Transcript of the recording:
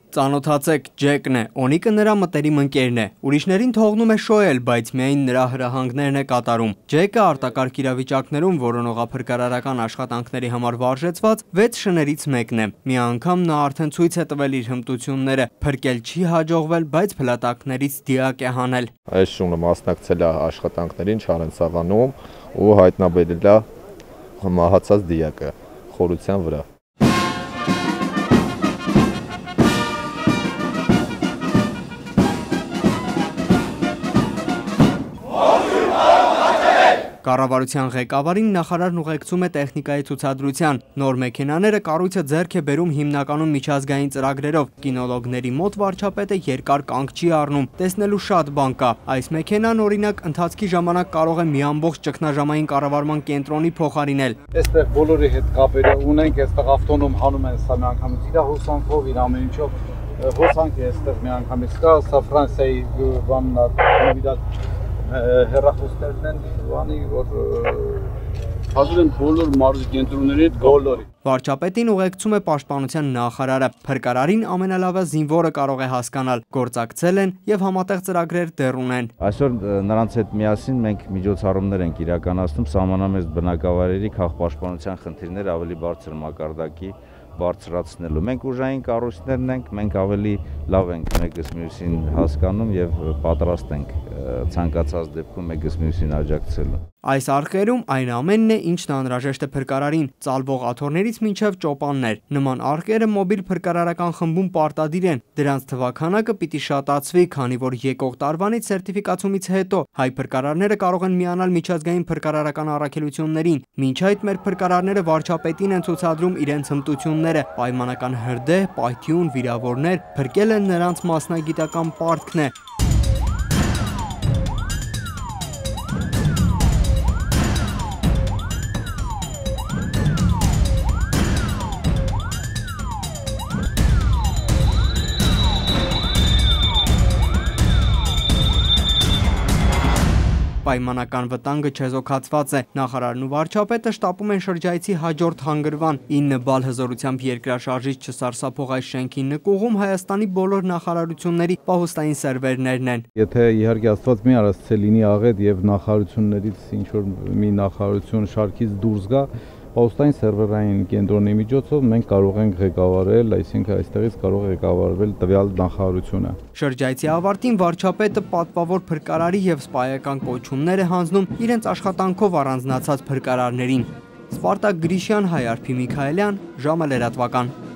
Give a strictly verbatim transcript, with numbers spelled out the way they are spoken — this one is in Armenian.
Ծանոթացեք, Ջեկն է, Օնիկը նրա մտերիմ ընկերն է, ուրիշներին թողնում է շոյել, բայց միայն նրա հրահանգներն է կատարում։ Ջեկը արտակարգ իրավիճակներում որոնողափրկարարական աշխատանքների համար վարժեցված վեց շներից մեկն է։ Մի անգամ նա արդեն ցույց է տվել իր հմտությունները, փրկել չի հաջողվել, բայց փլատակներից դիակ է հանել։ Այս շունը մասնակցել է աշխատանքներին Չարենցավանում ու հայտնաբերել է մահացած դիակը խորության վրա։ Կառավարության ղեկավարին նախարարն ուղեկցում է տեխնիկայի ցուցադրության։ Նոր մեքենաները կառույցը ձեռք է բերում հիմնականում միջազգային ծրագրերով։ Կինոլոգների մոտ վարչապետը երկար կանգ չի առնում, տեսնելու շատ բան կա։ Այս մեքենան օրինակ ընթացքի ժամանակ կարող է մի ամբողջ ճգնաժամային կառավարման կենտրոնի փոխարինել։ Այստեղ բոլորի հետ կապերը ունենք, այստեղ ավտոնոմ հանում են սա միանգամից իր հոսանքով, իր ամեն ինչով։ Հոսանքը այստեղ միանգամից կա, սա Ֆրանսիայի բանն է, հեռախոսներն են, բանի, որ հազար են բոլոր մարզի կենտրոնների հետ բոլորի։ Վարչապետին ուղեկցում է պաշտպանության նախարարը։ Փրկարարին ամենալավը զինվորը կարող է հասկանալ, գործակցել են եւ համատեղ ծրագրեր դեռ ունեն։ Այսօր նրանց հետ միասին մենք միջոցառումներ ենք իրականացնում սահմանամերձ բնակավայրերի քաղաքապաշտպանության խնդիրներ ավելի բարձր մակարդակի բարձրացնելու։ Մենք ուժային կառույցներն ենք, մենք ավելի լավ ենք մեկս մյուսին հասկանում եւ պատրաստ ենք ցանկացած դեպքում մեկս մյուսին աջակցելու։ Այս արկերում այն ամենն է, ինչն անհրաժեշտ է փրկարարին, ծալվող աթոռներից մինչև ճոպաններ։ Նման արկերը մոբիլ փրկարարական խմբում պարտադիր են։ Դրանց թվաքանակը պիտի շատացվի, քանի որ եկող տարվանից սերտիֆիկացումից հետո հայ փրկարարները կարող են միանալ միջազգային փրկարարական առաքելություններին։ Մինչ այդ մեր փրկարարները վարչապետին են ցուցադրում իրենց հմտությունները, պայմանական հրդեհ, պայթյուն, վիրավորներ, փրկել են նրանց մասնագիտական պարտքն է։ Պայմանական վտանգը չեզոքացված է։ Նախարարն ու վարչապետը շտապում են շրջայցի հաջորդ հանգրվան։ ինը բալ հզորությամբ երկրաշարժիչ չսարսափող այս շենքի նկուղում Հայաստանի բոլոր նախարարությունների պահոստային սերվերներն են։ Եթե իհարկե Աստված մի արած լինի աղետ եւ նախարարություններից ինչ որ մի նախարարություն շարքից դուրս գա, պահոստային սերվերային կենտրոնի միջոցով մենք կարող ենք ղեկավարել, այսինքն այստեղից կարող է ղեկավարվել տվյալ նախարարությունը։ Շրջայցի ավարտին վարչապետը պատվավոր փրկարարի եւ սպայական կոչումներ է հանձնում իրենց աշխատանքով առանձնացած փրկարարներին։ Սպարտակ Գրիշյան, Հայ Արփի Միքայելյան, ժամը լրատվական։